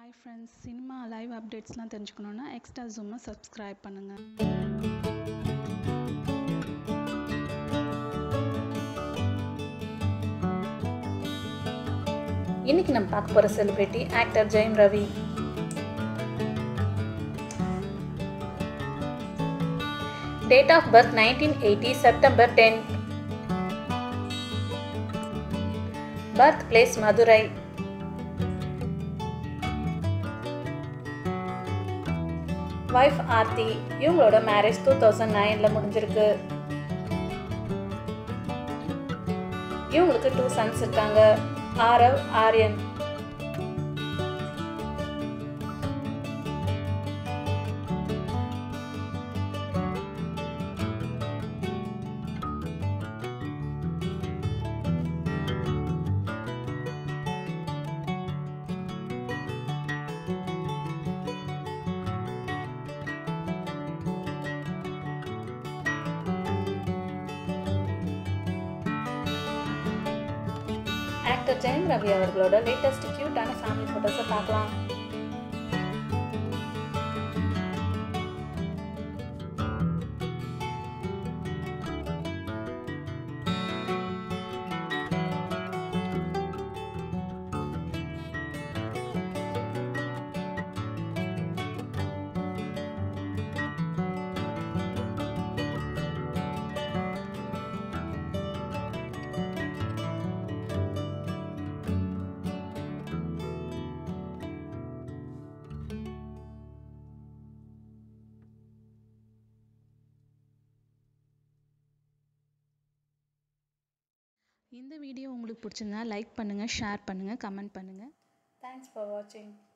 Hi friends, cinema live updatesலாம் தெரிஞ்சுக்கணும்னா extra ஜூமை subscribe பண்ணுங்க. இன்னைக்கு நம்ம பார்க்க போற celebrity actor Jayam Ravi. Date of birth 1980 September 10th. Birthplace Madurai. Wife Aarthi. இவங்களோட மேரேஜ் 2009ல முடிஞ்சிருக்கு. இவங்களுக்கு 2 sons இருக்காங்க, Aarav, Ayaan. Actor Jayam Ravi அவர்களோட லேட்டஸ்ட் கியூட்டான ஃபேமிலி ஃபோட்டோஸை பார்க்கலாம். இந்த வீடியோ உங்களுக்கு பிடிச்சிருந்தா லைக் பண்ணுங்க, ஷேர் பண்ணுங்க, கமெண்ட் பண்ணுங்க. Thanks for watching.